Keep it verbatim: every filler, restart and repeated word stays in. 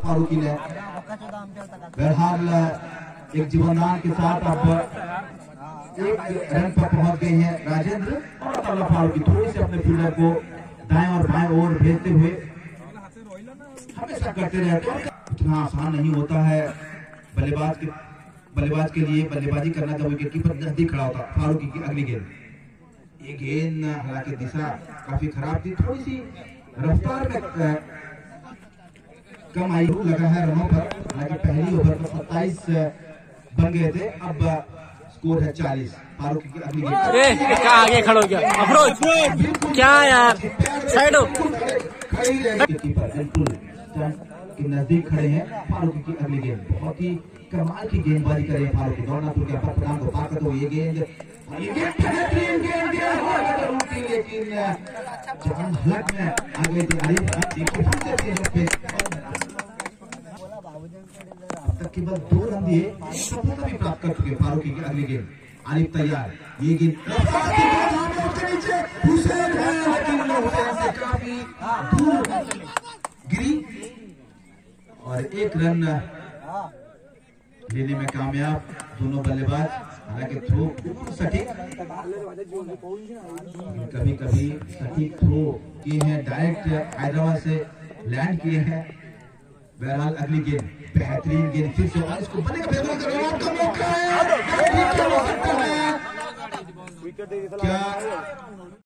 फारूकी ने। बहरहाल एक जीवनदान के साथ अब एक रन पर पहुंच गए हैं राजेंद्र और अब्दुल्ला फारूकी। थोड़ी से अपने फील्डर को दाएं और बाएं ओर भेजते हुए हमेशा करते रहते हैं। इतना आसान नहीं होता है बल्लेबाज के बल्लेबाज के लिए बल्लेबाजी करना जब विकेट कीपर नजदीक खड़ा होता। फारूकी की अगली गेंद, ये गेंद हालांकि दिशा काफी खराब थी, थोड़ी सी रफ्तार में कम आई लगा है रनों पर। हालांकि पहली ओवर में सत्ताईस बन गए थे, अब स्कोर है चालीस। फारूकी की अगली गेंद, क्या आगे खड़ो गया अफरोज, क्या यार साइड हो। कीपर बिल्कुल के नजदीक खड़े हैं। फारूकी की अगली गेंद, बहुत ही कमाल की गेंदबाजी करे फारूकी। दौड़ना तो क्या पटनाम को ताकत हो। ये गेंद बेहतरीन गेंद लेकिन जहां हलक में आ गई थी तक केवल दो रन दिए, सफलता भी प्राप्त कर चुके फारूकी की अगली गेंद। आरिफ तैयार, ये गेंद काफी दूर गिरी और एक रन लेने में कामयाब दोनों बल्लेबाज। हालांकि थ्रो सटीक, कभी कभी सटीक थ्रो किए हैं, डायरेक्ट हैदराबाद से लैंड किए हैं। बहरहाल अगली गेंद बेहतरीन गेंद फिर से, और इसको बनेगा क्या